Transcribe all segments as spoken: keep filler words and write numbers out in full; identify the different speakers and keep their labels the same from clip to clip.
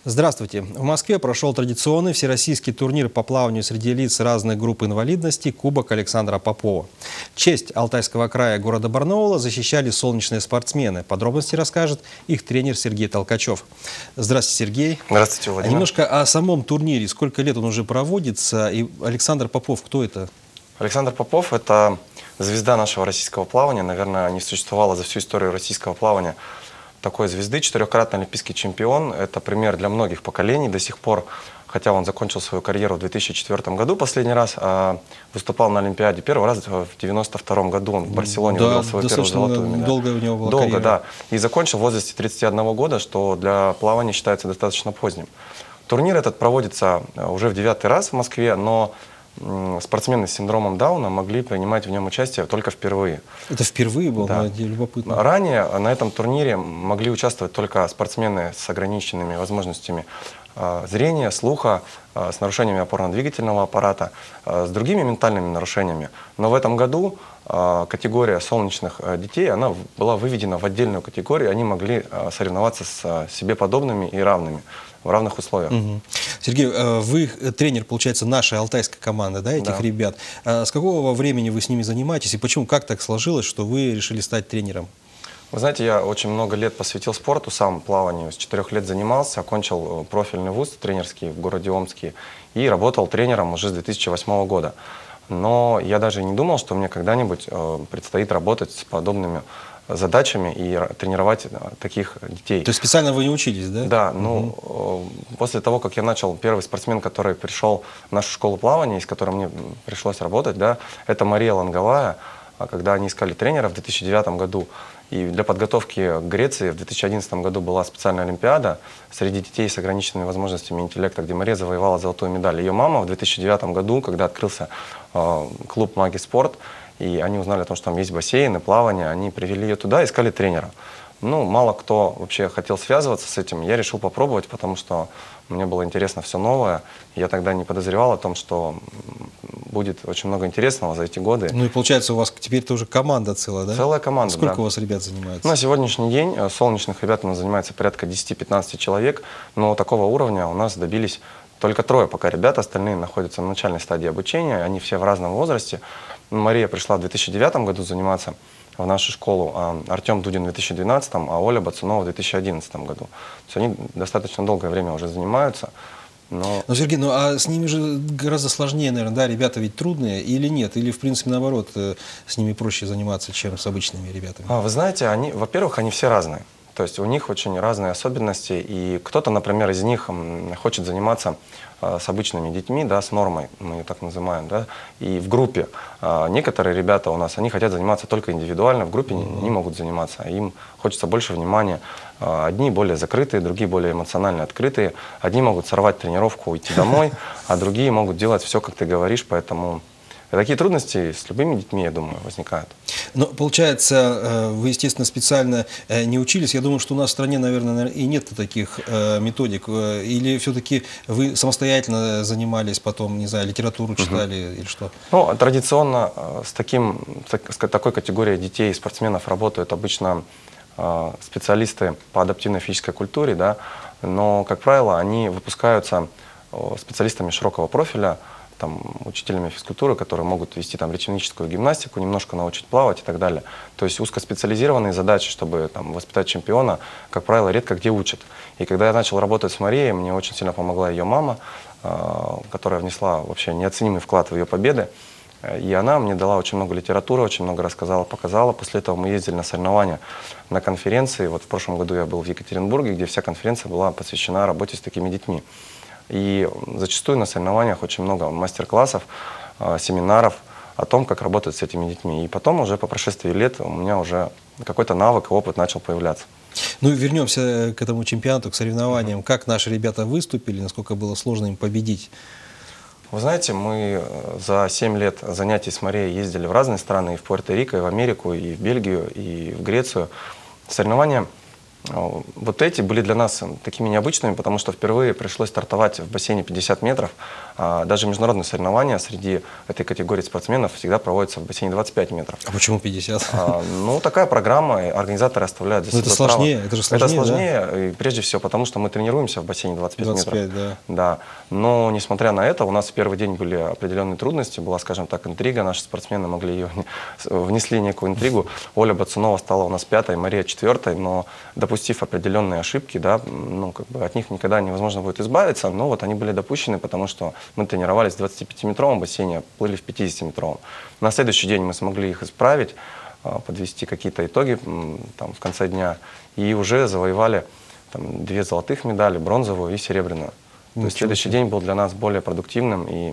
Speaker 1: Здравствуйте. В Москве прошел традиционный всероссийский турнир по плаванию среди лиц разных групп инвалидности «Кубок Александра Попова». Честь Алтайского края города Барнаула защищали солнечные спортсмены. Подробности расскажет их тренер Сергей Толкачев. Здравствуйте, Сергей.
Speaker 2: Здравствуйте, Владимир.
Speaker 1: Немножко о самом турнире. Сколько лет он уже проводится? И Александр Попов, кто это?
Speaker 2: Александр Попов – это звезда нашего российского плавания. Наверное, не существовало за всю историю российского плавания такой звезды. Четырехкратный олимпийский чемпион. Это пример для многих поколений до сих пор. Хотя он закончил свою карьеру в две тысячи четвёртом году последний раз, а выступал на Олимпиаде первый раз в девяносто втором году. Он в Барселоне
Speaker 1: да,
Speaker 2: выиграл свою первую золотую медаль.
Speaker 1: Долго у него была
Speaker 2: Долго,
Speaker 1: карьера.
Speaker 2: да. И закончил в возрасте тридцати одного года, что для плавания считается достаточно поздним. Турнир этот проводится уже в девятый раз в Москве, но спортсмены с синдромом Дауна могли принимать в нем участие только впервые.
Speaker 1: Это впервые было?
Speaker 2: Да.
Speaker 1: Любопытно.
Speaker 2: Ранее на этом турнире могли участвовать только спортсмены с ограниченными возможностями зрения, слуха, с нарушениями опорно-двигательного аппарата, с другими ментальными нарушениями. Но в этом году категория солнечных детей она была выведена в отдельную категорию, они могли соревноваться с себе подобными и равными в равных условиях.
Speaker 1: Угу. Сергей, вы тренер, получается, нашей алтайской команды, да, этих
Speaker 2: да.
Speaker 1: ребят. С какого времени вы с ними занимаетесь и почему, как так сложилось, что вы решили стать тренером?
Speaker 2: Вы знаете, я очень много лет посвятил спорту, сам плаванию. С четырех лет занимался, окончил профильный вуз тренерский в городе Омске и работал тренером уже с две тысячи восьмого года. Но я даже не думал, что мне когда-нибудь предстоит работать с подобными задачами и тренировать таких детей.
Speaker 1: То есть специально вы не учились, да?
Speaker 2: Да, ну, угу. После того, как я начал, первый спортсмен, который пришел в нашу школу плавания, с которым мне пришлось работать, да, это Мария Ланговая, когда они искали тренера в две тысячи девятом году. И для подготовки к Греции в две тысячи одиннадцатом году была специальная олимпиада среди детей с ограниченными возможностями интеллекта, где Мария завоевала золотую медаль. Ее мама в две тысячи девятом году, когда открылся э, клуб «Маги Спорт», и они узнали о том, что там есть бассейн и плавание, они привели ее туда и искали тренера. Ну, мало кто вообще хотел связываться с этим. Я решил попробовать, потому что мне было интересно все новое. Я тогда не подозревал о том, что будет очень много интересного за эти годы.
Speaker 1: Ну и получается, у вас теперь тоже команда целая, да?
Speaker 2: Целая команда,
Speaker 1: Сколько
Speaker 2: да.
Speaker 1: у вас ребят занимается?
Speaker 2: На сегодняшний день солнечных ребят у нас занимается порядка десяти-пятнадцати человек, но такого уровня у нас добились только трое пока ребят, остальные находятся на начальной стадии обучения, они все в разном возрасте. Мария пришла в две тысячи девятом году заниматься в нашу школу, а Артем Дудин в две тысячи двенадцатом, а Оля Бацунова в две тысячи одиннадцатом году. То есть они достаточно долгое время уже занимаются. Но...
Speaker 1: Ну, Сергей, ну а с ними же гораздо сложнее, наверное, да? Ребята ведь трудные или нет? Или, в принципе, наоборот, с ними проще заниматься, чем с обычными ребятами?
Speaker 2: А, вы знаете, они, во-первых, они все разные. То есть у них очень разные особенности, и кто-то, например, из них хочет заниматься э, с обычными детьми, да, с нормой, мы ее так называем, да, и в группе. А некоторые ребята у нас, они хотят заниматься только индивидуально, в группе mm-hmm. не, не могут заниматься, им хочется больше внимания. Одни более закрытые, другие более эмоционально открытые, одни могут сорвать тренировку, уйти домой, а другие могут делать все, как ты говоришь, поэтому... Такие трудности с любыми детьми, я думаю, возникают.
Speaker 1: Но, получается, вы, естественно, специально не учились. Я думаю, что у нас в стране, наверное, и нет таких методик. Или все-таки вы самостоятельно занимались, потом, не знаю, литературу читали, угу. или что?
Speaker 2: Ну, традиционно с, таким, с такой категорией детей, спортсменов работают обычно специалисты по адаптивной физической культуре, да, но, как правило, они выпускаются специалистами широкого профиля, там, учителями физкультуры, которые могут вести там ритмическую гимнастику, немножко научить плавать и так далее. То есть узкоспециализированные задачи, чтобы там, воспитать чемпиона, как правило, редко где учат. И когда я начал работать с Марией, мне очень сильно помогла ее мама, э, которая внесла вообще неоценимый вклад в ее победы. И она мне дала очень много литературы, очень много рассказала, показала. После этого мы ездили на соревнования, на конференции. Вот в прошлом году я был в Екатеринбурге, где вся конференция была посвящена работе с такими детьми. И зачастую на соревнованиях очень много мастер-классов, семинаров о том, как работать с этими детьми. И потом уже по прошествии лет у меня уже какой-то навык и опыт начал появляться.
Speaker 1: Ну и вернемся к этому чемпионату, к соревнованиям. Mm-hmm. Как наши ребята выступили, насколько было сложно им победить?
Speaker 2: Вы знаете, мы за семь лет занятий с Марией ездили в разные страны, и в Пуэрто-Рико, и в Америку, и в Бельгию, и в Грецию. Соревнования вот эти были для нас такими необычными, потому что впервые пришлось стартовать в бассейне пятьдесят метров. А даже международные соревнования среди этой категории спортсменов всегда проводятся в бассейне двадцать пять метров.
Speaker 1: А почему пятьдесят?
Speaker 2: А, ну, такая программа, и организаторы оставляют за
Speaker 1: Но
Speaker 2: собой
Speaker 1: это сложнее,
Speaker 2: право.
Speaker 1: это же сложнее,
Speaker 2: Это сложнее, да? И прежде всего, потому что мы тренируемся в бассейне двадцать пять
Speaker 1: двадцать пять,
Speaker 2: метров.
Speaker 1: да.
Speaker 2: Да. Но, несмотря на это, у нас в первый день были определенные трудности, была, скажем так, интрига, наши спортсмены могли ее, внесли некую интригу. Оля Бацунова стала у нас пятой, Мария четвертой, но допустив определенные ошибки, да, ну, как бы от них никогда невозможно будет избавиться, но вот они были допущены, потому что мы тренировались в двадцатипятиметровом бассейне, плыли в пятидесятиметровом. На следующий день мы смогли их исправить, подвести какие-то итоги там, в конце дня, и уже завоевали там, две золотых медали, бронзовую и серебряную. То есть следующий день был для нас более продуктивным и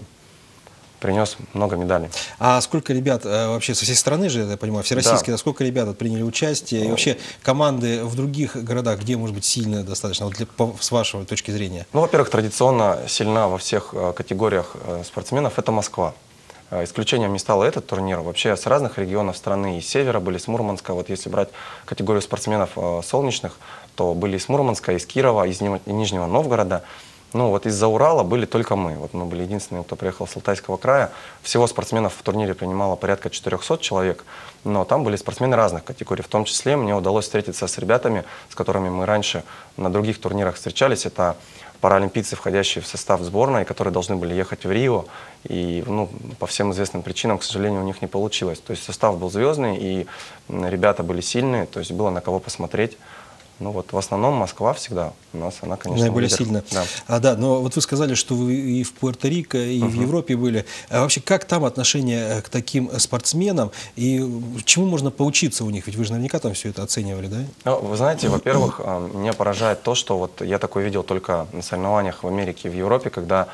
Speaker 2: принес много медалей.
Speaker 1: А сколько ребят вообще со всей страны же, я понимаю, всероссийские, да. Сколько ребят приняли участие? И вообще команды в других городах, где, может быть, сильно достаточно, вот для, по, с вашей точки зрения?
Speaker 2: Ну, во-первых, традиционно сильна во всех категориях спортсменов это Москва. Исключением не стал этот турнир. Вообще с разных регионов страны, и с севера были, с Мурманска. Вот если брать категорию спортсменов солнечных, то были из Мурманска, из Кирова, из Нижнего Новгорода. Ну вот из-за Урала были только мы. Вот мы были единственные, кто приехал с Алтайского края. Всего спортсменов в турнире принимало порядка четырёхсот человек. Но там были спортсмены разных категорий. В том числе мне удалось встретиться с ребятами, с которыми мы раньше на других турнирах встречались. Это паралимпийцы, входящие в состав сборной, которые должны были ехать в Рио. И ну, по всем известным причинам, к сожалению, у них не получилось. То есть состав был звездный, и ребята были сильные, то есть было на кого посмотреть. Ну вот в основном Москва всегда у нас, она, конечно,
Speaker 1: наиболее
Speaker 2: лидер.
Speaker 1: сильно.
Speaker 2: Да.
Speaker 1: А, да, но вот вы сказали, что вы и в Пуэрто-Рико, и uh-huh. в Европе были. А вообще, как там отношение к таким спортсменам, и чему можно поучиться у них? Ведь вы же наверняка там все это оценивали, да?
Speaker 2: Ну, вы знаете, во-первых, меня поражает то, что вот я такое видел только на соревнованиях в Америке и в Европе, когда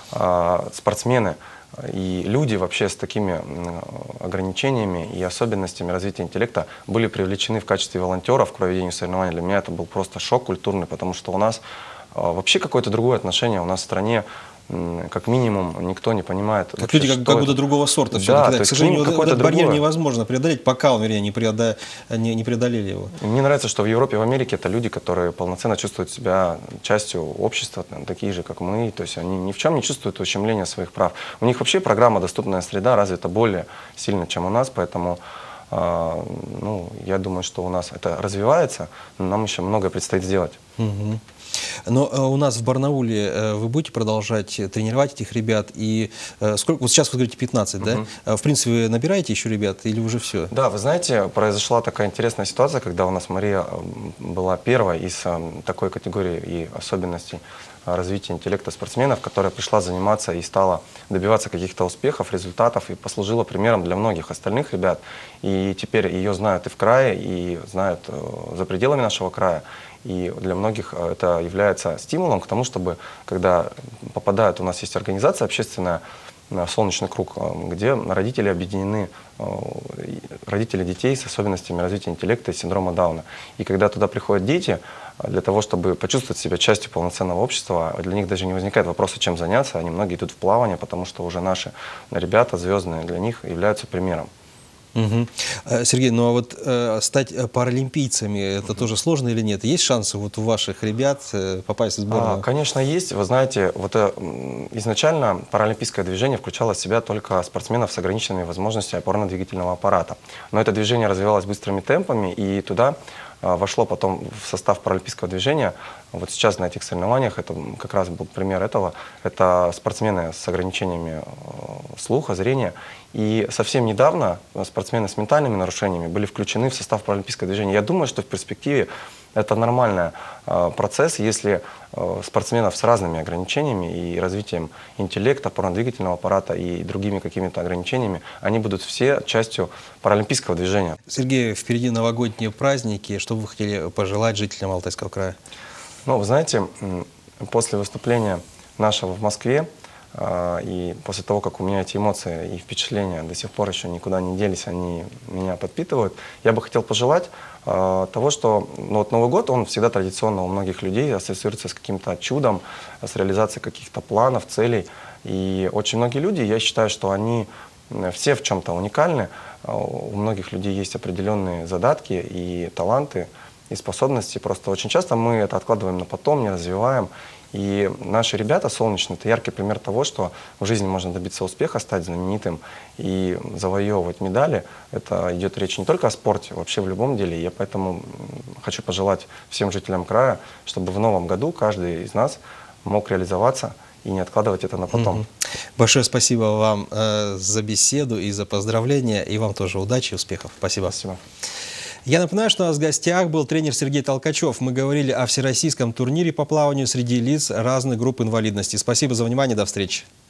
Speaker 2: а, спортсмены и люди вообще с такими ограничениями и особенностями развития интеллекта были привлечены в качестве волонтеров к проведению соревнований. Для меня это был просто шок культурный, потому что у нас вообще какое-то другое отношение. У нас в стране, как минимум, никто не понимает.
Speaker 1: Как
Speaker 2: вообще,
Speaker 1: люди как, как будто другого сорта.
Speaker 2: Да,
Speaker 1: к сожалению, вот этот барьер
Speaker 2: другое.
Speaker 1: невозможно преодолеть, пока он, вернее, не, преодо... не, не преодолели его.
Speaker 2: Мне нравится, что в Европе и в Америке это люди, которые полноценно чувствуют себя частью общества, там, такие же, как мы. То есть они ни в чем не чувствуют ущемления своих прав. У них вообще программа «Доступная среда» развита более сильно, чем у нас, поэтому э, ну, я думаю, что у нас это развивается, но нам еще многое предстоит сделать.
Speaker 1: Угу. Но э, у нас в Барнауле э, вы будете продолжать тренировать этих ребят? И э, сколько, вот сейчас вы говорите пятнадцать, uh-huh. да? В принципе, вы набираете еще ребят или уже все?
Speaker 2: Да, вы знаете, произошла такая интересная ситуация, когда у нас Мария была первой из э, такой категории и особенностей развития интеллекта спортсменов, которая пришла заниматься и стала добиваться каких-то успехов, результатов, и послужила примером для многих остальных ребят. И теперь ее знают и в крае, и знают э, за пределами нашего края. И для многих это является стимулом к тому, чтобы, когда попадают, у нас есть организация общественная «Солнечный круг», где родители объединены, родители детей с особенностями развития интеллекта и синдрома Дауна. И когда туда приходят дети, для того, чтобы почувствовать себя частью полноценного общества, для них даже не возникает вопроса, чем заняться. Они многие идут в плавание, потому что уже наши ребята звездные для них являются примером.
Speaker 1: Угу. Сергей, ну а вот э, стать паралимпийцами, это угу. тоже сложно или нет? Есть шансы вот у ваших ребят э, попасть в сборную?
Speaker 2: А, конечно, есть. Вы знаете, вот э, изначально паралимпийское движение включало в себя только спортсменов с ограниченными возможностями опорно-двигательного аппарата. Но это движение развивалось быстрыми темпами, и туда э, вошло потом в состав паралимпийского движения. Вот сейчас на этих соревнованиях, это как раз был пример этого, это спортсмены с ограничениями слуха, зрения. И совсем недавно спортсмены с ментальными нарушениями были включены в состав паралимпийского движения. Я думаю, что в перспективе это нормальный э, процесс, если э, спортсменов с разными ограничениями и развитием интеллекта, опорно-двигательного аппарата и другими какими-то ограничениями, они будут все частью паралимпийского движения.
Speaker 1: Сергей, впереди новогодние праздники. Что бы вы хотели пожелать жителям Алтайского края?
Speaker 2: Ну, вы знаете, после выступления нашего в Москве, и после того, как у меня эти эмоции и впечатления до сих пор еще никуда не делись, они меня подпитывают, я бы хотел пожелать э, того, что ну, вот Новый год, он всегда традиционно у многих людей ассоциируется с каким-то чудом, с реализацией каких-то планов, целей. И очень многие люди, я считаю, что они все в чем-то уникальны. У многих людей есть определенные задатки и таланты, и способностей. Просто очень часто мы это откладываем на потом, не развиваем. И наши ребята солнечные – это яркий пример того, что в жизни можно добиться успеха, стать знаменитым и завоевывать медали. Это идет речь не только о спорте, вообще в любом деле. Я поэтому хочу пожелать всем жителям края, чтобы в новом году каждый из нас мог реализоваться и не откладывать это на потом.
Speaker 1: Большое спасибо вам э, за беседу и за поздравления. И вам тоже удачи и успехов. Спасибо.
Speaker 2: Спасибо.
Speaker 1: Я напоминаю, что у нас в гостях был тренер Сергей Толкачев. Мы говорили о всероссийском турнире по плаванию среди лиц разных групп инвалидности. Спасибо за внимание. До встречи.